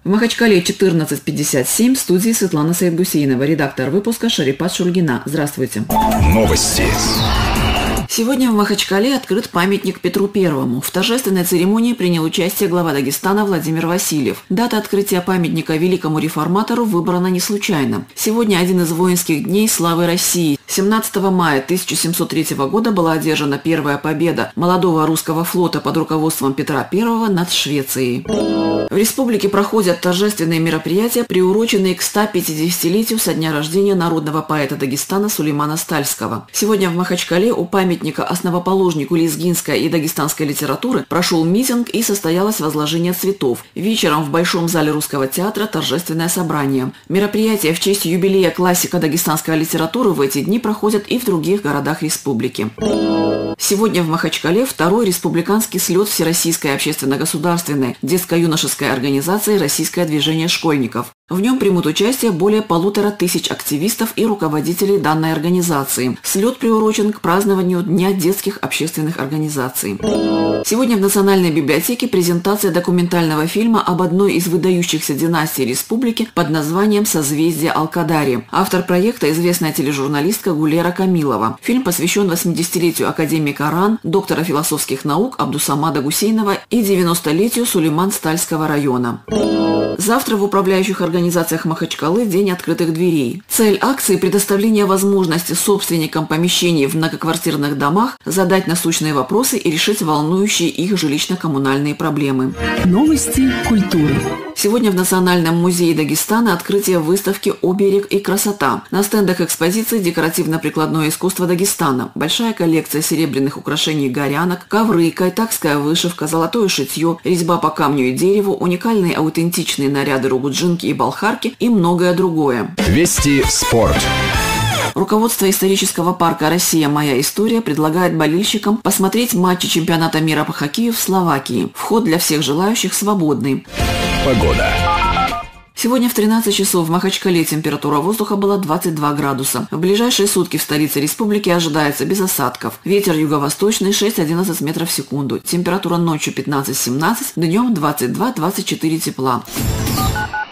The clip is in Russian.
В Махачкале 14:57, в студии Светлана Саидгусейнова, редактор выпуска Шарипат Шульгина. Здравствуйте. Новости. Сегодня в Махачкале открыт памятник Петру Первому. В торжественной церемонии принял участие глава Дагестана Владимир Васильев. Дата открытия памятника великому реформатору выбрана не случайно. Сегодня один из воинских дней славы России. 17 мая 1703 года была одержана первая победа молодого русского флота под руководством Петра Первого над Швецией. В республике проходят торжественные мероприятия, приуроченные к 150-летию со дня рождения народного поэта Дагестана Сулеймана Стальского. Сегодня в Махачкале у памятника основоположнику лезгинской и дагестанской литературы прошел митинг и состоялось возложение цветов. Вечером в Большом зале Русского театра торжественное собрание. Мероприятия в честь юбилея классика дагестанской литературы в эти дни проходят и в других городах республики. Сегодня в Махачкале второй республиканский слет Всероссийской общественно-государственной детско-юношеской организации «Российское движение школьников». В нем примут участие более 1500 активистов и руководителей данной организации. Слет приурочен к празднованию Дня детских общественных организаций. Сегодня в Национальной библиотеке презентация документального фильма об одной из выдающихся династий республики под названием «Созвездие Алкадари». Автор проекта – известная тележурналистка Гулера Камилова. Фильм посвящен 80-летию академика РАН, доктора философских наук Абдусамада Гусейнова и 90-летию Сулейман-Стальского района. Завтра в управляющих организациях Махачкалы день открытых дверей. Цель акции – предоставление возможности собственникам помещений в многоквартирных домах задать насущные вопросы и решить волнующие их жилищно-коммунальные проблемы. Новости культуры. Сегодня в Национальном музее Дагестана открытие выставки «Оберег и красота». На стендах экспозиции декоративно-прикладное искусство Дагестана, большая коллекция серебряных украшений горянок, ковры, кайтакская вышивка, золотое шитье, резьба по камню и дереву, уникальные аутентичные наряды ругуджинки и балхарки и многое другое. Вести спорт. Руководство исторического парка «Россия. Моя история» предлагает болельщикам посмотреть матчи чемпионата мира по хоккею в Словакии. Вход для всех желающих свободный. Погода. Сегодня в 13 часов в Махачкале температура воздуха была 22 градуса. В ближайшие сутки в столице республики ожидается без осадков. Ветер юго-восточный 6-11 метров в секунду. Температура ночью 15-17, днем 22-24 тепла.